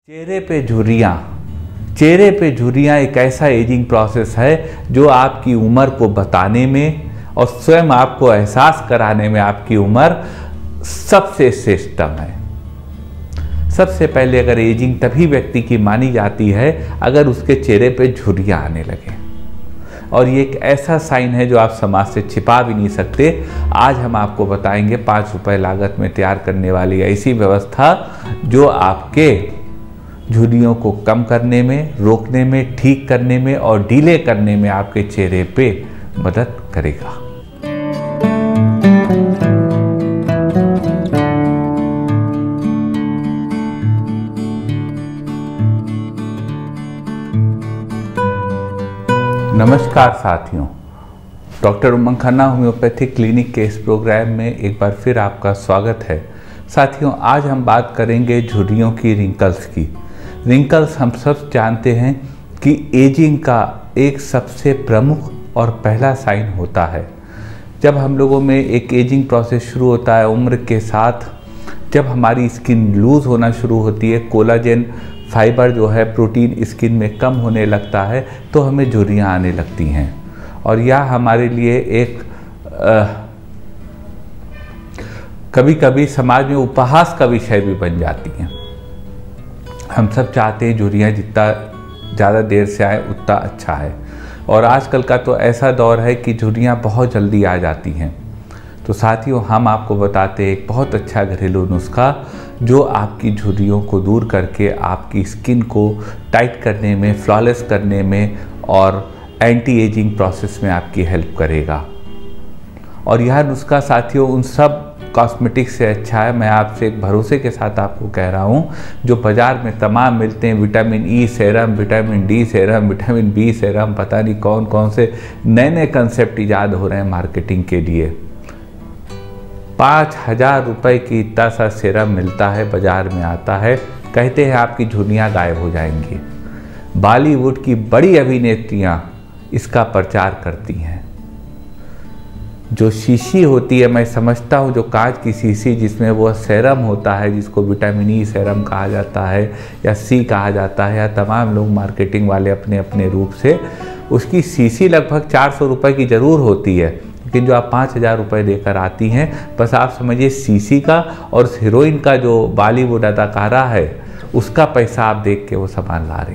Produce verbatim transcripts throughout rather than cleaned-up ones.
चेहरे पे झुर्रियाँ चेहरे पे झुर्रियाँ एक ऐसा एजिंग प्रोसेस है जो आपकी उम्र को बताने में और स्वयं आपको एहसास कराने में आपकी उम्र सबसे श्रेष्ठतम है। सबसे पहले अगर एजिंग तभी व्यक्ति की मानी जाती है अगर उसके चेहरे पे झुर्रियाँ आने लगे, और ये एक ऐसा साइन है जो आप समाज से छिपा भी नहीं सकते। आज हम आपको बताएंगे पाँच रुपए लागत में तैयार करने वाली ऐसी व्यवस्था जो आपके झुर्रियों को कम करने में, रोकने में, ठीक करने में और ढीले करने में आपके चेहरे पे मदद करेगा। नमस्कार साथियों, doctor Umang Khanna homeopathic clinic के इस प्रोग्राम में एक बार फिर आपका स्वागत है। साथियों, आज हम बात करेंगे झुर्रियों की, रिंकल्स की। रिंकल्स हम सब जानते हैं कि एजिंग का एक सबसे प्रमुख और पहला साइन होता है। जब हम लोगों में एक एजिंग प्रोसेस शुरू होता है उम्र के साथ, जब हमारी स्किन लूज होना शुरू होती है, कोलाजन फाइबर जो है प्रोटीन स्किन में कम होने लगता है, तो हमें झुर्रियाँ आने लगती हैं। और यह हमारे लिए एक आ, कभी कभी समाज में उपहास का विषय भी बन जाती हैं। हम सब चाहते हैं झुर्रियाँ जितना ज़्यादा देर से आए उतना अच्छा है, और आजकल का तो ऐसा दौर है कि झुर्रियाँ बहुत जल्दी आ जाती हैं। तो साथियों, हम आपको बताते हैं एक बहुत अच्छा घरेलू नुस्खा जो आपकी झुर्रियों को दूर करके आपकी स्किन को टाइट करने में, फ्लॉलेस करने में और एंटी एजिंग प्रोसेस में आपकी हेल्प करेगा। और यह नुस्खा साथियों उन सब कॉस्मेटिक्स से अच्छा है, मैं आपसे एक भरोसे के साथ आपको कह रहा हूँ, जो बाज़ार में तमाम मिलते हैं। Vitamin E serum, vitamin D serum, vitamin B serum, पता नहीं कौन कौन से नए नए कंसेप्ट ईजाद हो रहे हैं मार्केटिंग के लिए। पाँच हजार रुपये की इतना सा सेरम मिलता है, बाज़ार में आता है, कहते हैं आपकी झुर्रियाँ गायब हो जाएंगी। बॉलीवुड की बड़ी अभिनेत्रियाँ इसका प्रचार करती हैं। जो शीशी होती है, मैं समझता हूँ जो कांच की शीशी जिसमें वो सेरम होता है, जिसको विटामिन ई सेरम कहा जाता है या सी कहा जाता है, या तमाम लोग मार्केटिंग वाले अपने अपने रूप से, उसकी शीशी लगभग चार सौ रुपये की ज़रूर होती है, लेकिन जो आप पाँच हज़ार रुपये देकर आती हैं, बस आप समझिए शीशी का और उस हीरोइन का जो बॉलीवुड अदाकारा है उसका पैसा आप देख के वो सामान ला रही।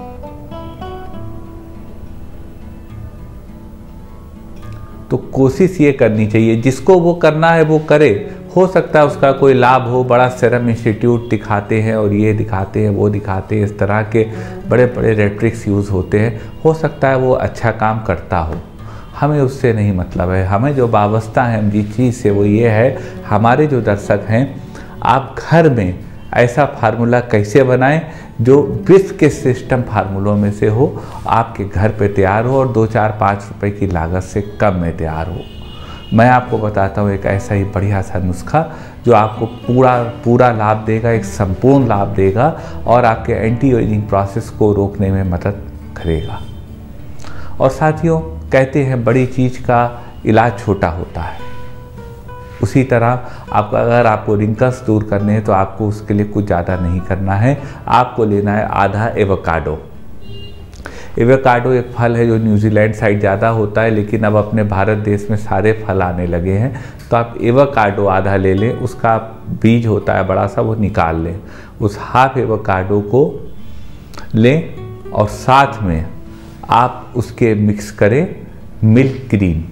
तो कोशिश ये करनी चाहिए, जिसको वो करना है वो करे। हो सकता है उसका कोई लाभ हो, बड़ा सेरम इंस्टीट्यूट दिखाते हैं और ये दिखाते हैं वो दिखाते हैं, इस तरह के बड़े बड़े रेट्रिक्स यूज़ होते हैं, हो सकता है वो अच्छा काम करता हो, हमें उससे नहीं मतलब है। हमें जो वाबस्ता है हम जिस चीज़ से वो ये है, हमारे जो दर्शक हैं, आप घर में ऐसा फार्मूला कैसे बनाएं जो विश्व के सिस्टम फार्मूलों में से हो, आपके घर पे तैयार हो और दो चार पाँच रुपए की लागत से कम में तैयार हो। मैं आपको बताता हूँ एक ऐसा ही बढ़िया सा नुस्खा जो आपको पूरा पूरा लाभ देगा, एक संपूर्ण लाभ देगा और आपके एंटी एजिंग प्रोसेस को रोकने में मदद करेगा। और साथियों, कहते हैं बड़ी चीज़ का इलाज छोटा होता है, उसी तरह आपका अगर आपको रिंकल्स दूर करने हैं तो आपको उसके लिए कुछ ज़्यादा नहीं करना है। आपको लेना है आधा एवोकाडो। एवोकाडो एक फल है जो न्यूजीलैंड साइड ज़्यादा होता है, लेकिन अब अपने भारत देश में सारे फल आने लगे हैं। तो आप एवोकाडो आधा ले लें, उसका बीज होता है बड़ा सा, वो निकाल लें। उस हाफ एवोकाडो को लें और साथ में आप उसके मिक्स करें मिल्क क्रीम।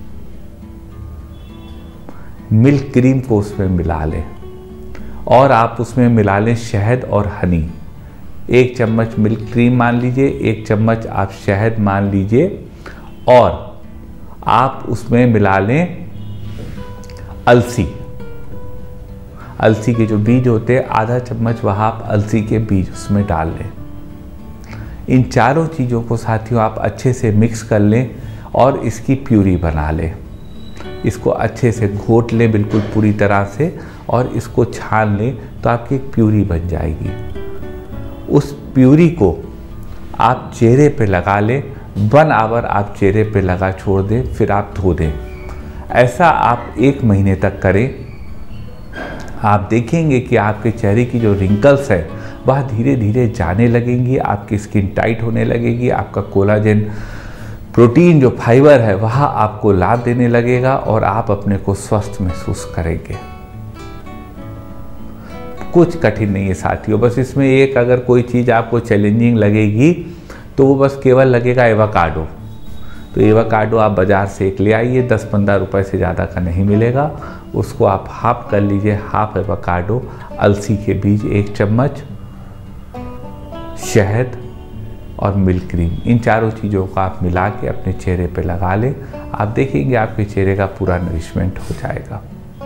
मिल्क क्रीम को उसमें मिला लें और आप उसमें मिला लें शहद और हनी। एक चम्मच मिल्क क्रीम मान लीजिए, एक चम्मच आप शहद मान लीजिए, और आप उसमें मिला लें अलसी। अलसी के जो बीज होते हैं, आधा चम्मच वहाँ आप अलसी के बीज उसमें डाल लें। इन चारों चीज़ों को साथियों आप अच्छे से मिक्स कर लें और इसकी प्यूरी बना लें। इसको अच्छे से घोट लें बिल्कुल पूरी तरह से और इसको छान लें तो आपकी एक प्यूरी बन जाएगी। उस प्यूरी को आप चेहरे पे लगा लें, वन आवर आप चेहरे पे लगा छोड़ दें, फिर आप धो दें। ऐसा आप एक महीने तक करें। आप देखेंगे कि आपके चेहरे की जो रिंकल्स है वह धीरे धीरे जाने लगेंगी, आपकी स्किन टाइट होने लगेगी, आपका कोलाजन प्रोटीन जो फाइबर है वह आपको लाभ देने लगेगा और आप अपने को स्वस्थ महसूस करेंगे। कुछ कठिन नहीं है साथियों, बस इसमें एक अगर कोई चीज़ आपको चैलेंजिंग लगेगी तो वो बस केवल लगेगा एवोकाडो। तो एवोकाडो आप बाज़ार से एक ले आइए, दस पंद्रह रुपए से ज़्यादा का नहीं मिलेगा, उसको आप हाफ कर लीजिए, हाफ एवोकाडो, अलसी के बीज एक चम्मच, शहद और मिल्क क्रीम, इन चारों चीज़ों को आप मिला के अपने चेहरे पे लगा लें। आप देखेंगे आपके चेहरे का पूरा नरिशमेंट हो जाएगा।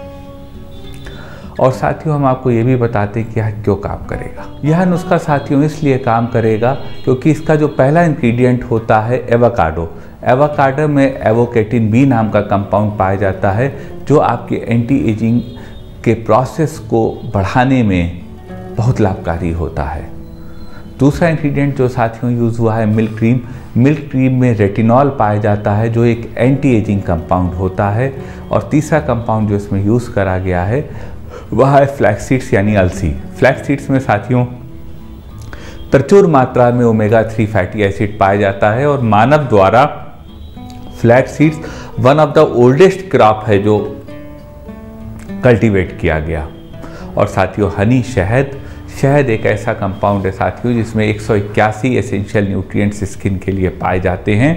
और साथियों हम आपको ये भी बताते हैं कि यह क्यों काम करेगा। यह नुस्खा साथियों इसलिए काम करेगा क्योंकि इसका जो पहला इंग्रेडिएंट होता है एवोकाडो, एवोकाडो में एवोकेटिन बी नाम का कंपाउंड पाया जाता है जो आपके एंटी एजिंग के प्रोसेस को बढ़ाने में बहुत लाभकारी होता है। दूसरा इंग्रेडिएंट जो साथियों यूज़ हुआ है मिल्क क्रीम। मिल्क क्रीम में रेटिनॉल पाया जाता है जो एक एंटी एजिंग कंपाउंड होता है। और तीसरा कंपाउंड जो इसमें यूज़ करा गया है वह है फ्लैक्स सीड्स यानी अलसी। फ्लैक्स सीड्स में साथियों प्रचुर मात्रा में ओमेगा थ्री फैटी एसिड पाया जाता है और मानव द्वारा flax seeds one of the oldest crop है जो कल्टीवेट किया गया। और साथियों हनी शहद, शहद एक ऐसा कंपाउंड है साथियों जिसमें एक सौ इक्यासी एसेंशियल न्यूट्रिएंट्स स्किन के लिए पाए जाते हैं,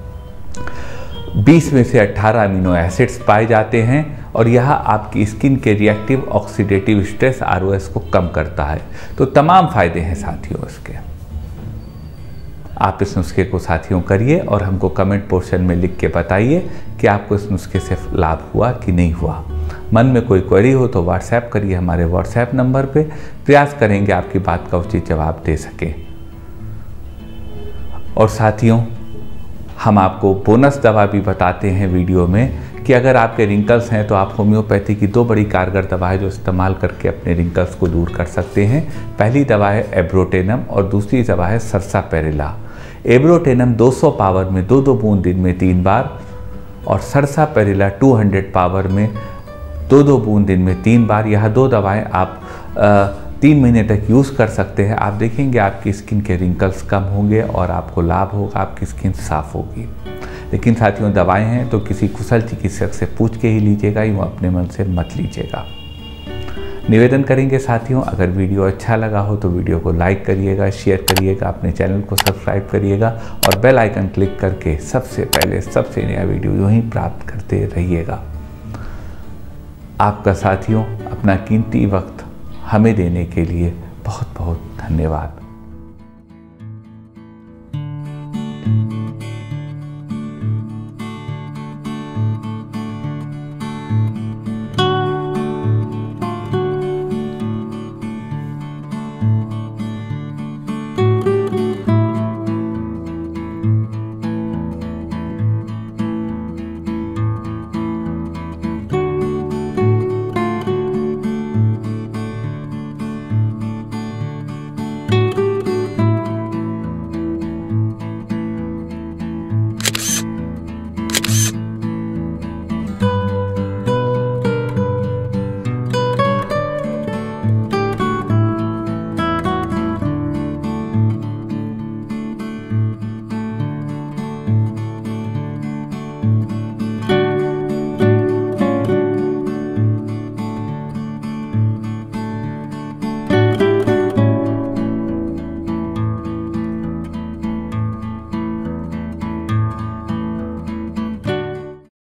बीस में से अठारह अमीनो एसिड्स पाए जाते हैं और यह आपकी स्किन के reactive oxidative stress R O S को कम करता है। तो तमाम फायदे हैं साथियों इसके। आप इस नुस्खे को साथियों करिए और हमको कमेंट पोर्शन में लिख के बताइए कि आपको इस नुस्खे से लाभ हुआ कि नहीं हुआ। मन में कोई क्वेरी हो तो व्हाट्सएप करिए हमारे व्हाट्सएप नंबर पे, प्रयास करेंगे आपकी बात का उचित जवाब दे सकें। और साथियों हम आपको बोनस दवा भी बताते हैं वीडियो में कि अगर आपके रिंकल्स हैं तो आप होम्योपैथी की दो बड़ी कारगर दवा है जो इस्तेमाल करके अपने रिंकल्स को दूर कर सकते हैं। पहली दवा है एब्रोटेनम और दूसरी दवा है सरसापेरिला। एब्रोटेनम दो सौ पावर में दो दो बूंद दिन में तीन बार और सरसापेरिला दो सौ पावर में दो दो बूंद दिन में तीन बार। यह दो दवाएं आप आ, तीन महीने तक यूज़ कर सकते हैं। आप देखेंगे आपकी स्किन के रिंकल्स कम होंगे और आपको लाभ होगा, आपकी स्किन साफ होगी। लेकिन साथियों दवाएं हैं तो किसी कुशल चिकित्सक से पूछ के ही लीजिएगा, यूँ अपने मन से मत लीजिएगा। निवेदन करेंगे साथियों अगर वीडियो अच्छा लगा हो तो वीडियो को लाइक करिएगा, शेयर करिएगा, अपने चैनल को सब्सक्राइब करिएगा और बेल आइकन क्लिक करके सबसे पहले सबसे नया वीडियो यूँ ही प्राप्त करते रहिएगा। आपका साथियों अपना कीमती वक्त हमें देने के लिए बहुत बहुत धन्यवाद।